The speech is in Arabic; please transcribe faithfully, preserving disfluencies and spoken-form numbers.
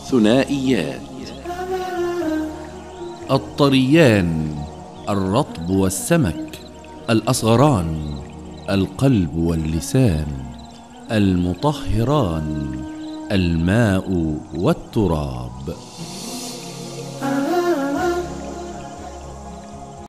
ثنائيات. الطريان الرطب والسمك، الأصغران القلب واللسان، المطهران الماء والتراب.